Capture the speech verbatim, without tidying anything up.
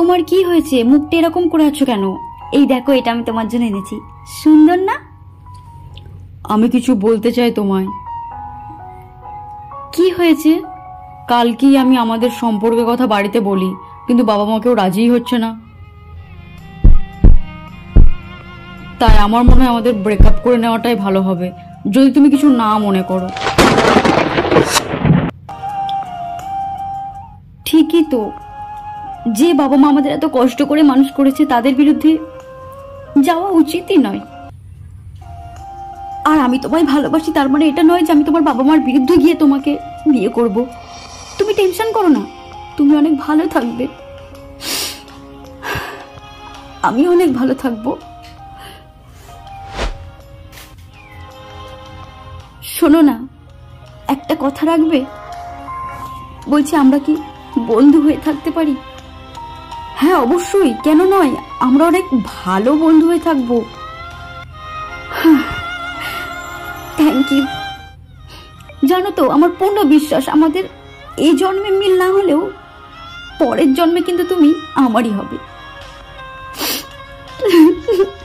তোমার কি হয়েছে? মুখটা এরকম করে আছো কেন? এই দেখো, এটা আমি তোমার জন্য এনেছি। সুন্দর না? আমি কিছু বলতে চাই তোমায়। কি হয়েছে? কালকেই আমি আমাদের সম্পর্কের কথা বাড়িতে বলি, কিন্তু বাবা মা কেউ রাজিই হচ্ছে না। তাই আমার মনে হয় আমাদের ব্রেকআপ করে নেওয়াটাই ভালো হবে, যদি তুমি কিছু না মনে করো। ঠিকই তো, যে বাবা মা আমাদের এত কষ্ট করে মানুষ করেছে তাদের বিরুদ্ধে যাওয়া উচিতই নয়। আর আমি তোমায় ভালোবাসি, তার মানে এটা নয় যে আমি তোমার বাবা মার বিরুদ্ধে গিয়ে তোমাকে বিয়ে করব। তুমি টেনশন করো না, তুমি অনেক ভালো থাকবে, আমি অনেক ভালো থাকবো। শোনো না, একটা কথা রাখবে? বলছি, আমরা কি বন্ধু হয়ে থাকতে পারি? হ্যাঁ অবশ্যই, কেন নয়, আমরা অনেক ভালো বন্ধু হয়ে থাকবো। Thank you. জানো তো, আমার পূর্ণ বিশ্বাস আমাদের এই জন্মে মিল না হলেও পরের জন্মে কিন্তু তুমি আমারই হবে।